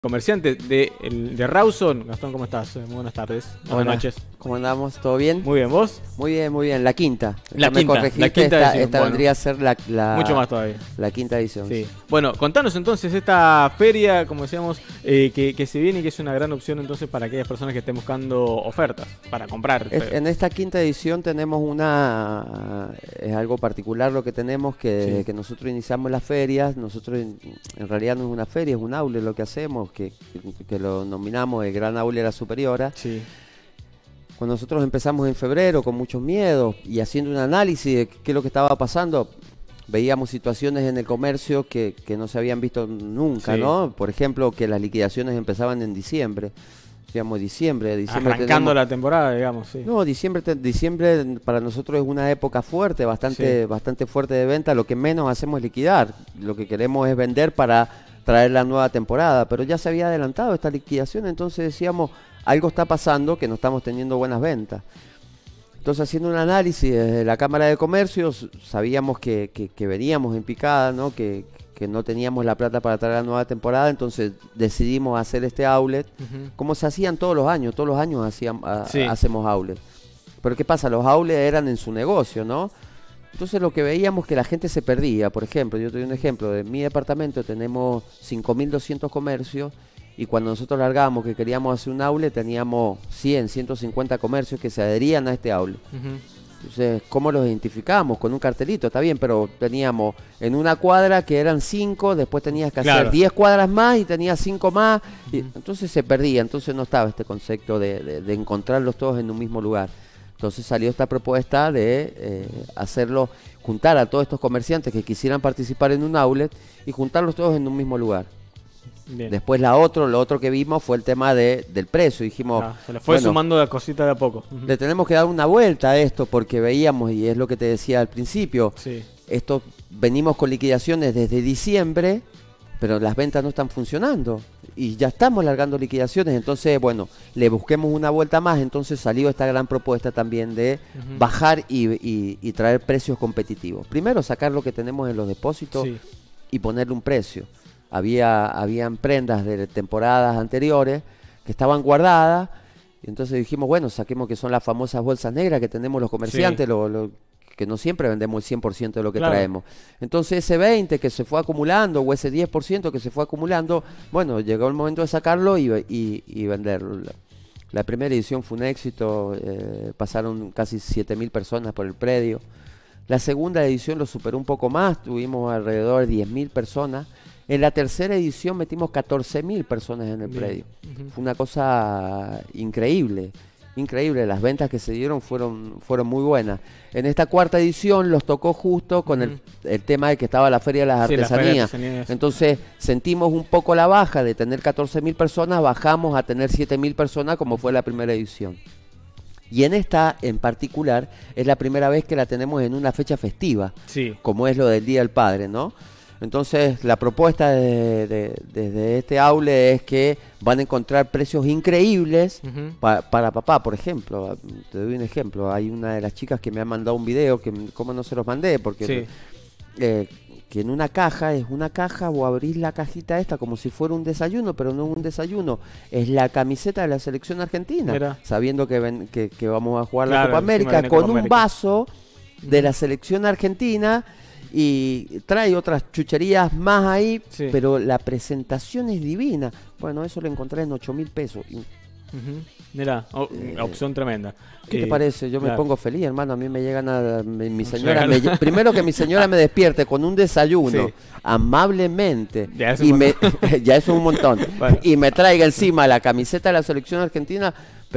Comerciante de Rawson. Gastón, ¿cómo estás? Muy buenas tardes. Buenas noches. ¿Cómo andamos? ¿Todo bien? Muy bien, ¿vos? Muy bien, muy bien. La quinta. La Me quinta, corregiste, la quinta edición. esta Bueno, vendría a ser mucho más todavía. la quinta edición. Sí. Bueno, contanos entonces esta feria, como decíamos, que se viene y que es una gran opción entonces para aquellas personas que estén buscando ofertas para comprar. En esta quinta edición tenemos es algo particular lo que tenemos, que desde que nosotros iniciamos las ferias, nosotros en realidad no es una feria, es un aule lo que hacemos, que lo nominamos el Gran Aule de la Superiora. Sí. Cuando nosotros empezamos en febrero con muchos miedos y haciendo un análisis de qué es lo que estaba pasando, veíamos situaciones en el comercio que no se habían visto nunca, ¿no? Por ejemplo, que las liquidaciones empezaban en diciembre. Digamos, diciembre arrancando la temporada, digamos, sí. No, diciembre para nosotros es una época fuerte, bastante fuerte de venta. Lo que menos hacemos es liquidar. Lo que queremos es vender para traer la nueva temporada. Pero ya se había adelantado esta liquidación, entonces decíamos, algo está pasando que no estamos teniendo buenas ventas. Entonces, haciendo un análisis desde la Cámara de Comercio, sabíamos que veníamos en picada, ¿no? Que no teníamos la plata para traer la nueva temporada, entonces decidimos hacer este outlet, como se hacían todos los años hacemos outlet. Pero ¿qué pasa? Los outlets eran en su negocio, ¿no? Entonces lo que veíamos que la gente se perdía. Por ejemplo, yo te doy un ejemplo, en mi departamento tenemos 5.200 comercios y cuando nosotros largábamos que queríamos hacer un outlet teníamos 100, 150 comercios que se adherían a este outlet. Entonces, ¿cómo los identificamos? Con un cartelito, está bien, pero teníamos en una cuadra que eran 5, después tenías que hacer 10 cuadras más y tenías 5 más, y entonces se perdía, entonces no estaba este concepto de encontrarlos todos en un mismo lugar. Entonces salió esta propuesta de juntar a todos estos comerciantes que quisieran participar en un outlet y juntarlos todos en un mismo lugar. Bien. Después lo otro que vimos fue el tema del precio. Dijimos, se le fue sumando la cosita de a poco. Le tenemos que dar una vuelta a esto porque veíamos, y es lo que te decía al principio, venimos con liquidaciones desde diciembre, pero las ventas no están funcionando y ya estamos largando liquidaciones. Entonces, bueno, le busquemos una vuelta más. Entonces salió esta gran propuesta también de bajar y traer precios competitivos. Primero, sacar lo que tenemos en los depósitos y ponerle un precio. Habían prendas de temporadas anteriores que estaban guardadas, y entonces dijimos, bueno, saquemos que son las famosas bolsas negras que tenemos los comerciantes, que no siempre vendemos el 100% de lo que traemos. Entonces ese 20% que se fue acumulando, o ese 10% que se fue acumulando, bueno, llegó el momento de sacarlo y venderlo. La primera edición fue un éxito, pasaron casi 7.000 personas por el predio. La segunda edición lo superó un poco más, tuvimos alrededor de 10.000 personas. En la tercera edición metimos 14.000 personas en el predio. Fue una cosa increíble, las ventas que se dieron fueron muy buenas. En esta cuarta edición los tocó justo con el tema de que estaba la Feria de las Artesanías. Entonces sentimos un poco la baja de tener 14.000 personas, bajamos a tener 7.000 personas como fue la primera edición. Y en esta en particular es la primera vez que la tenemos en una fecha festiva, como es lo del Día del Padre, ¿no? Entonces, la propuesta desde este aule es que van a encontrar precios increíbles para papá, por ejemplo. Te doy un ejemplo. Hay una de las chicas que me ha mandado un video, que cómo no se los mandé, porque que en una caja, vos abrís la cajita esta como si fuera un desayuno, pero no es un desayuno. Es la camiseta de la selección argentina, sabiendo que vamos a jugar la Copa América, con un vaso de la selección argentina. Y trae otras chucherías más ahí, pero la presentación es divina. Bueno, eso lo encontré en 8.000 pesos. Mira, opción tremenda. ¿Qué te parece? Yo me pongo feliz, hermano. A mí me llegan mi señora. Primero que mi señora me despierte con un desayuno amablemente. Ya es un montón. Bueno. Y me traiga encima la camiseta de la selección argentina.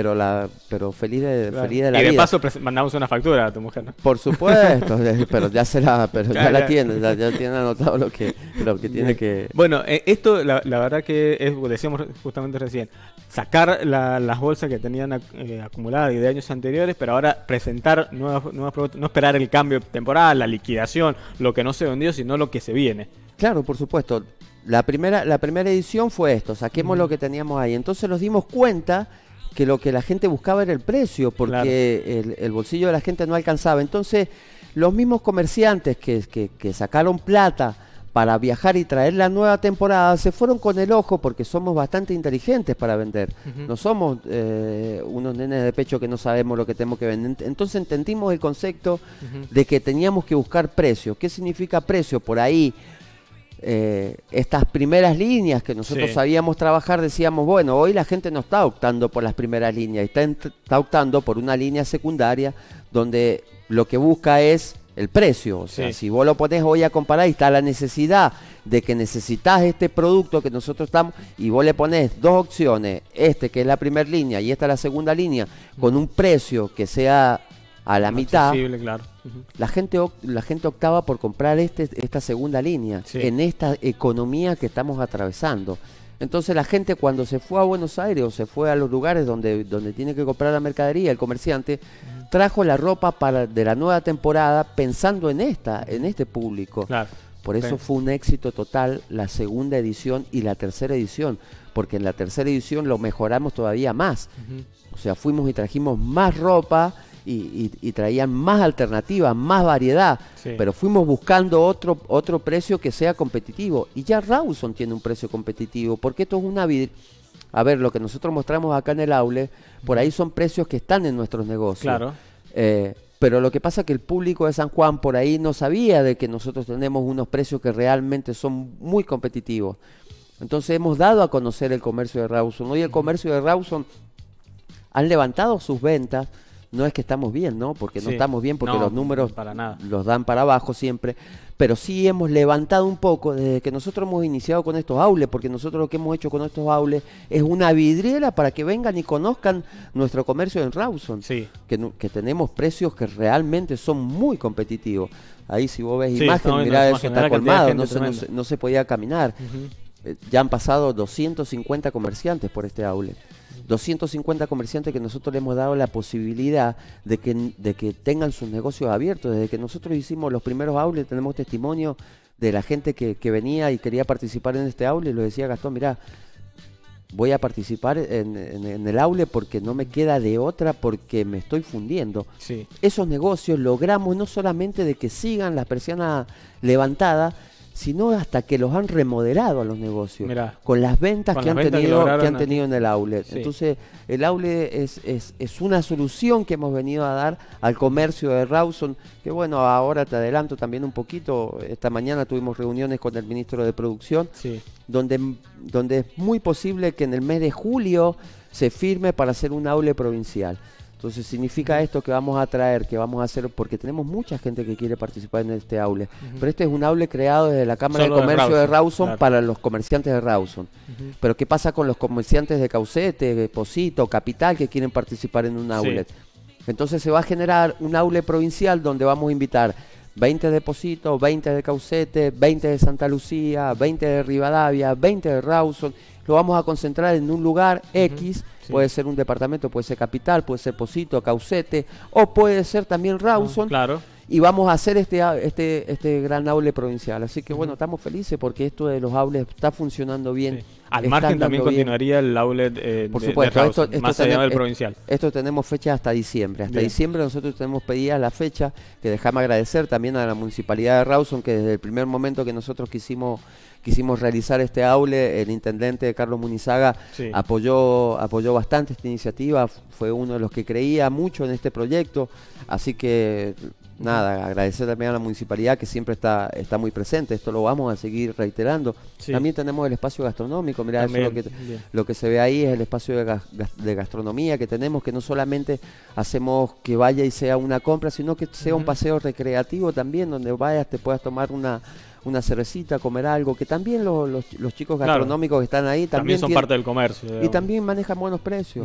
Pero feliz de la vida. Y de paso mandamos una factura a tu mujer, ¿no? Por supuesto, pero ya la tiene, ya tiene anotado lo que tiene que... Bueno, esto la verdad que es, decíamos justamente recién, sacar las bolsas que tenían acumuladas de años anteriores, pero ahora presentar nuevas propuestas, no esperar el cambio temporal, la liquidación, lo que no se vendió, sino lo que se viene. Claro, por supuesto. La primera edición fue esto, saquemos lo que teníamos ahí. Entonces nos dimos cuenta que lo que la gente buscaba era el precio, porque el bolsillo de la gente no alcanzaba. Entonces, los mismos comerciantes que sacaron plata para viajar y traer la nueva temporada, se fueron con el ojo porque somos bastante inteligentes para vender. No somos unos nenes de pecho que no sabemos lo que tenemos que vender. Entonces entendimos el concepto de que teníamos que buscar precio. ¿Qué significa precio? Por ahí, estas primeras líneas que nosotros sabíamos trabajar, decíamos, bueno, hoy la gente no está optando por las primeras líneas, está optando por una línea secundaria donde lo que busca es el precio. O sea, si vos lo pones hoy a comparar y está la necesidad de que necesitas este producto que nosotros estamos, y vos le pones dos opciones, que es la primera línea y esta es la segunda línea, con un precio que sea a la mitad, claro. la gente optaba por comprar esta segunda línea en esta economía que estamos atravesando. Entonces la gente, cuando se fue a Buenos Aires o se fue a los lugares donde tiene que comprar la mercadería, el comerciante trajo la ropa de la nueva temporada pensando en este público. Claro. Por eso fue un éxito total la segunda edición y la tercera edición, porque en la tercera edición lo mejoramos todavía más. O sea, fuimos y trajimos más ropa y traían más alternativas, más variedad, pero fuimos buscando otro precio que sea competitivo. Y ya Rawson tiene un precio competitivo, porque esto es una... A ver, lo que nosotros mostramos acá en el outlet, por ahí son precios que están en nuestros negocios. Claro. Pero lo que pasa es que el público de San Juan por ahí no sabía de que nosotros tenemos unos precios que realmente son muy competitivos. Entonces hemos dado a conocer el comercio de Rawson. Hoy el comercio de Rawson han levantado sus ventas. No es que estamos bien, ¿no? Porque no estamos bien, porque los números los dan para abajo siempre. Pero sí hemos levantado un poco desde que nosotros hemos iniciado con estos outlets, porque nosotros lo que hemos hecho con estos outlets es una vidriera para que vengan y conozcan nuestro comercio en Rawson. Que tenemos precios que realmente son muy competitivos. Ahí si vos ves imagen, mirá, eso está colmado, no se podía caminar. Ya han pasado 250 comerciantes por este outlet. 250 comerciantes que nosotros le hemos dado la posibilidad de que tengan sus negocios abiertos. Desde que nosotros hicimos los primeros outlets, tenemos testimonio de la gente que venía y quería participar en este outlet. Lo decía Gastón, mirá, voy a participar en el outlet porque no me queda de otra, porque me estoy fundiendo. Esos negocios logramos no solamente de que sigan las persianas levantadas, sino hasta que los han remodelado a los negocios. Mirá, con las ventas que han tenido en el outlet. Entonces, el outlet es una solución que hemos venido a dar al comercio de Rawson, que bueno, ahora te adelanto también un poquito. Esta mañana tuvimos reuniones con el ministro de Producción, donde es muy posible que en el mes de julio se firme para hacer un outlet provincial. Entonces significa esto que vamos a traer, que vamos a hacer, porque tenemos mucha gente que quiere participar en este outlet. Pero este es un outlet creado desde la Cámara de Comercio de Rawson para los comerciantes de Rawson. Pero ¿qué pasa con los comerciantes de Caucete, de Posito, Capital, que quieren participar en un outlet? Entonces se va a generar un outlet provincial donde vamos a invitar 20 de Posito, 20 de Caucete, 20 de Santa Lucía, 20 de Rivadavia, 20 de Rawson. Lo vamos a concentrar en un lugar X. Puede ser un departamento, puede ser Capital, puede ser Posito, Caucete, o puede ser también Rawson. Y vamos a hacer este gran outlet provincial. Así que bueno, estamos felices porque esto de los outlets está funcionando bien. Al margen también continuaría el outlet por supuesto, de Rawson, más allá del provincial. Esto tenemos fecha hasta diciembre. Hasta diciembre nosotros tenemos pedida la fecha, que dejamos agradecer también a la Municipalidad de Rawson, que desde el primer momento que nosotros quisimos realizar este outlet, el intendente Carlos Munizaga apoyó bastante esta iniciativa, fue uno de los que creía mucho en este proyecto, así que nada, agradecer también a la municipalidad que siempre está muy presente. Esto lo vamos a seguir reiterando. También tenemos el espacio gastronómico, mirá, también, eso lo que se ve ahí es el espacio de gastronomía que tenemos, que no solamente hacemos que vaya y sea una compra, sino que sea un paseo recreativo también, donde vayas, te puedas tomar una cervecita, comer algo, que también los chicos gastronómicos que están ahí también son parte del comercio, digamos. Y también manejan buenos precios.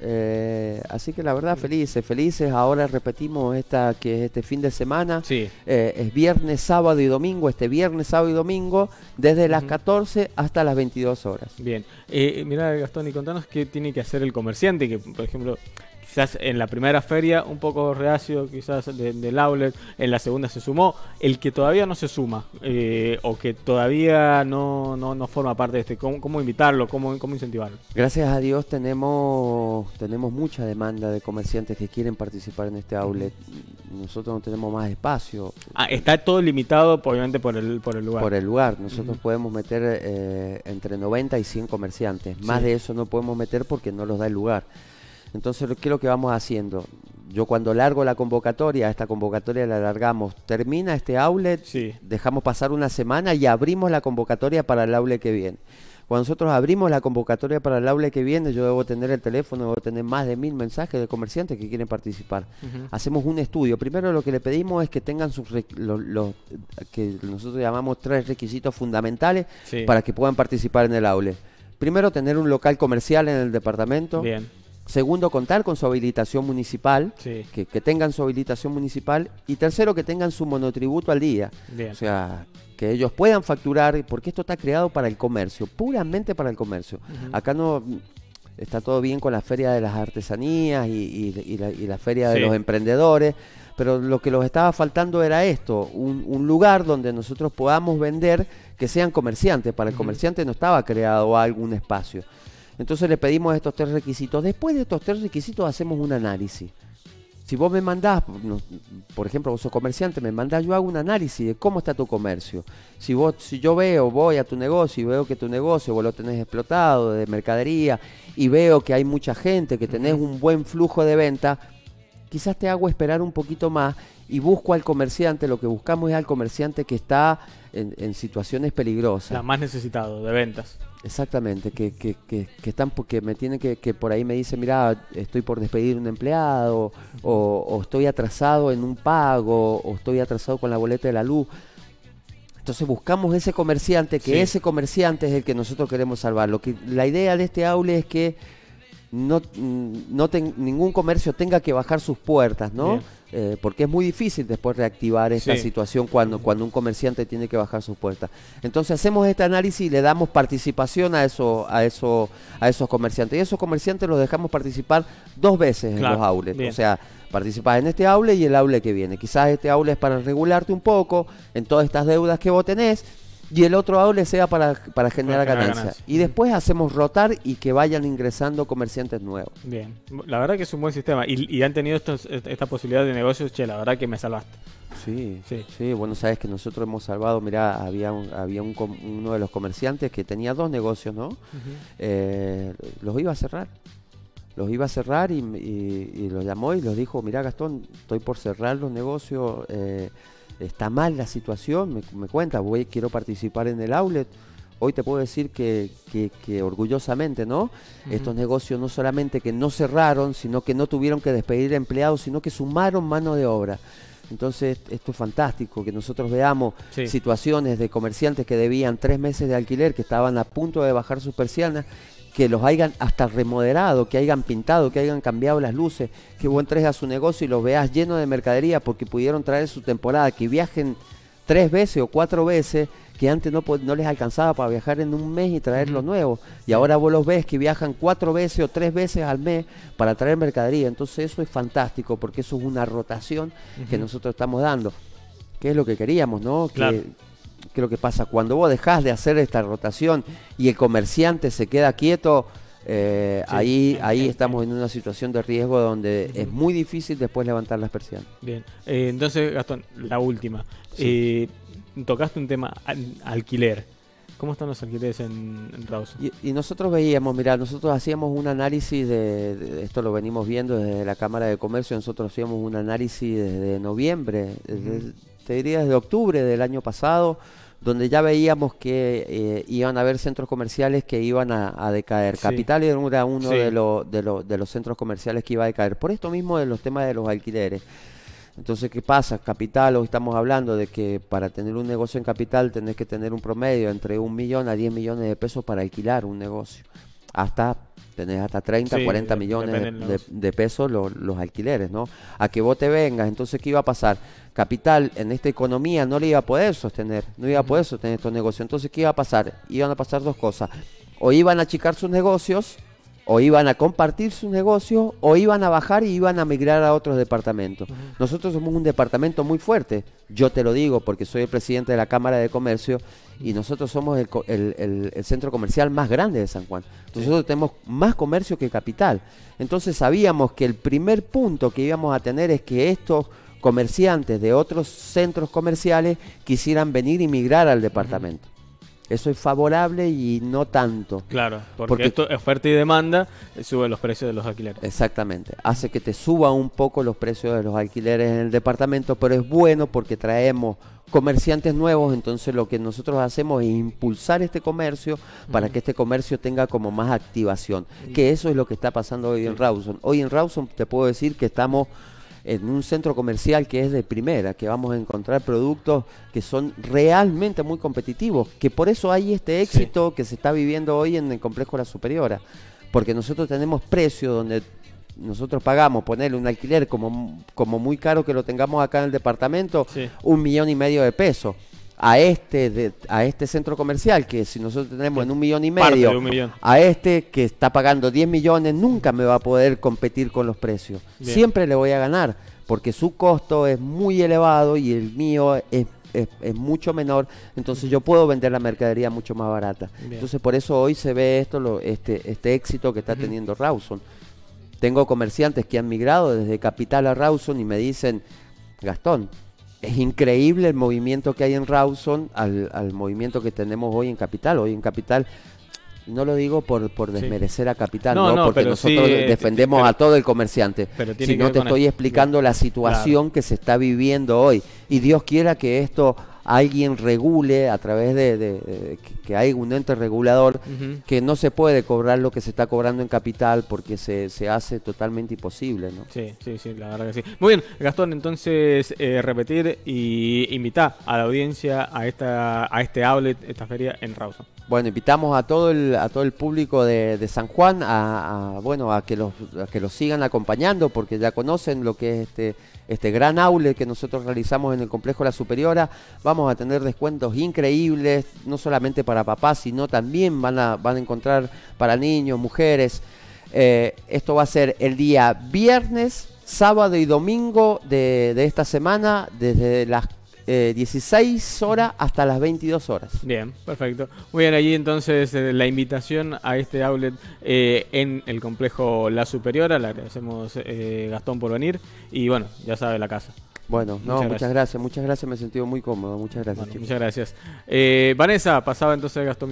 Así que la verdad, felices. Ahora repetimos que es este fin de semana. Es viernes, sábado y domingo. Este viernes, sábado y domingo, desde las 14 hasta las 22 horas. Bien. Mira, Gastón, y contanos qué tiene que hacer el comerciante, que por ejemplo quizás en la primera feria un poco reacio quizás del outlet, en la segunda se sumó, el que todavía no se suma o que todavía no forma parte de este, ¿cómo invitarlo, cómo incentivarlo? Gracias a Dios tenemos mucha demanda de comerciantes que quieren participar en este outlet. Nosotros no tenemos más espacio. Está todo limitado obviamente por el lugar. Por el lugar. Nosotros podemos meter entre 90 y 100 comerciantes. Más de eso no podemos meter porque no los da el lugar. Entonces, ¿qué es lo que vamos haciendo? Yo cuando largo la convocatoria, esta convocatoria la largamos, termina este outlet, dejamos pasar una semana y abrimos la convocatoria para el outlet que viene. Cuando nosotros abrimos la convocatoria para el outlet que viene, yo debo tener el teléfono, debo tener más de 1000 mensajes de comerciantes que quieren participar. Hacemos un estudio. Primero lo que le pedimos es que tengan que nosotros llamamos 3 requisitos fundamentales para que puedan participar en el outlet. Primero, tener un local comercial en el departamento. Bien. Segundo, contar con su habilitación municipal, que tengan su habilitación municipal. Y tercero, que tengan su monotributo al día. Bien. O sea, que ellos puedan facturar, porque esto está creado para el comercio, puramente para el comercio. Acá no está todo bien con la feria de las artesanías y la feria de los emprendedores, pero lo que los estaba faltando era esto, un lugar donde nosotros podamos vender que sean comerciantes. Para el comerciante no estaba creado algún espacio. Entonces le pedimos estos 3 requisitos. Después de estos 3 requisitos hacemos un análisis. Si vos me mandás, por ejemplo, vos sos comerciante, me mandás, yo hago un análisis de cómo está tu comercio. Si yo voy a tu negocio y veo que tu negocio vos lo tenés explotado de mercadería y veo que hay mucha gente, que tenés un buen flujo de venta, quizás te hago esperar un poquito más y busco al comerciante. Lo que buscamos es al comerciante que está en situaciones peligrosas. Más necesitado de ventas. Exactamente, que están porque me tienen que por ahí me dice, mira, estoy por despedir un empleado, o estoy atrasado en un pago, o estoy atrasado con la boleta de la luz. Entonces buscamos ese comerciante, ese comerciante es el que nosotros queremos salvar. La idea de este aule es que ningún comercio tenga que bajar sus puertas, ¿no? Porque es muy difícil después reactivar esta situación cuando un comerciante tiene que bajar sus puertas. Entonces hacemos este análisis y le damos participación a esos comerciantes. Y esos comerciantes los dejamos participar 2 veces en los outlets. O sea, participás en este outlet y el outlet que viene. Quizás este outlet es para regularte un poco en todas estas deudas que vos tenés, y el otro outlet sea para generar ganancias. Y después hacemos rotar y que vayan ingresando comerciantes nuevos. Bien, la verdad que es un buen sistema. Y han tenido esta posibilidad de negocios, la verdad que me salvaste. Sí, bueno, sabes que nosotros hemos salvado, mirá, había uno de los comerciantes que tenía 2 negocios, ¿no? Los iba a cerrar. Y los llamó y los dijo, mirá, Gastón, estoy por cerrar los negocios, está mal la situación, me cuenta, quiero participar en el outlet. Hoy te puedo decir que orgullosamente, ¿no? Estos negocios no solamente que no cerraron, sino que no tuvieron que despedir empleados, sino que sumaron mano de obra. Entonces, esto es fantástico, que nosotros veamos situaciones de comerciantes que debían 3 meses de alquiler, que estaban a punto de bajar sus persianas, que los hayan hasta remodelado, que hayan pintado, que hayan cambiado las luces, que vos entres a su negocio y los veas lleno de mercadería porque pudieron traer su temporada, que viajen 3 veces o 4 veces, que antes no les alcanzaba para viajar en un mes y traer lo nuevo. Y ahora vos los ves que viajan 4 veces o 3 veces al mes para traer mercadería. Entonces eso es fantástico porque eso es una rotación que nosotros estamos dando. ¿Qué es lo que queríamos, no? Claro. ¿Qué es lo que pasa? Cuando vos dejás de hacer esta rotación y el comerciante se queda quieto, ahí estamos en una situación de riesgo donde es muy difícil después levantar las persianas. Bien, entonces Gastón, la última. Tocaste un tema, alquiler. ¿Cómo están los alquileres en Rawson? Y nosotros veíamos, mira, nosotros hacíamos un análisis de esto, lo venimos viendo desde la Cámara de Comercio. Nosotros hacíamos un análisis desde noviembre, te diría desde octubre del año pasado, donde ya veíamos que iban a haber centros comerciales que iban a decaer. Capital era uno de los centros comerciales que iba a decaer. Por esto mismo de los temas de los alquileres. Entonces, ¿qué pasa? Capital, hoy estamos hablando de que para tener un negocio en Capital tenés que tener un promedio entre 1 millón a 10 millones de pesos para alquilar un negocio. Tenés hasta 30, 40 millones de pesos los alquileres, ¿no? A que vos te vengas, entonces, ¿qué iba a pasar? Capital en esta economía no iba a poder sostener estos negocios. Entonces, ¿qué iba a pasar? Iban a pasar 2 cosas. O iban a achicar sus negocios O iban a compartir sus negocios o iban a bajar y iban a migrar a otros departamentos. Nosotros somos un departamento muy fuerte, yo te lo digo porque soy el presidente de la Cámara de Comercio y nosotros somos el centro comercial más grande de San Juan. Nosotros tenemos más comercio que capital. Entonces sabíamos que el primer punto que íbamos a tener es que estos comerciantes de otros centros comerciales quisieran venir y migrar al departamento. Eso es favorable y no tanto. Claro, porque esto, oferta y demanda, sube los precios de los alquileres. Exactamente, hace que te suba un poco los precios de los alquileres en el departamento, pero es bueno porque traemos comerciantes nuevos, entonces lo que nosotros hacemos es impulsar este comercio para que este comercio tenga como más activación, que eso es lo que está pasando hoy en Rawson. Hoy en Rawson te puedo decir que estamos en un centro comercial que es de primera, que vamos a encontrar productos que son realmente muy competitivos, que por eso hay este éxito que se está viviendo hoy en el complejo La Superiora, porque nosotros tenemos precios donde nosotros pagamos, ponerle un alquiler como muy caro que lo tengamos acá en el departamento, 1,5 millones de pesos. A este centro comercial, que si nosotros tenemos en 1,5 millones, a este que está pagando 10 millones, nunca me va a poder competir con los precios. Bien. Siempre le voy a ganar, porque su costo es muy elevado y el mío es mucho menor, entonces yo puedo vender la mercadería mucho más barata. Bien. Entonces por eso hoy se ve este éxito que está teniendo Rawson. Tengo comerciantes que han migrado desde Capital a Rawson y me dicen, Gastón, es increíble el movimiento que hay en Rawson al movimiento que tenemos hoy en Capital. Hoy en Capital, no lo digo por desmerecer a Capital, no porque nosotros defendemos a todo el comerciante, sino te estoy explicando la situación que se está viviendo hoy. Y Dios quiera que esto alguien regule a través de que hay un ente regulador, que no se puede cobrar lo que se está cobrando en Capital porque se hace totalmente imposible, ¿no? Sí, la verdad que sí. Muy bien, Gastón, entonces repetir y invitar a la audiencia a este outlet, esta feria en Rawson. Bueno, invitamos a todo el público de San Juan a que los sigan acompañando, porque ya conocen lo que es este gran outlet que nosotros realizamos en el complejo La Superiora. Vamos a tener descuentos increíbles, no solamente para papás, sino también van a encontrar para niños, mujeres. Esto va a ser el día viernes, sábado y domingo de esta semana, desde las 16 horas hasta las 22 horas. Bien, perfecto. Muy bien, allí entonces la invitación a este outlet en el complejo La Superiora. Le agradecemos, Gastón, por venir. Y bueno, ya sabe la casa. Bueno, muchas gracias, me he sentido muy cómodo. Muchas gracias, chicos. Muchas gracias. Vanessa, pasaba entonces Gastón.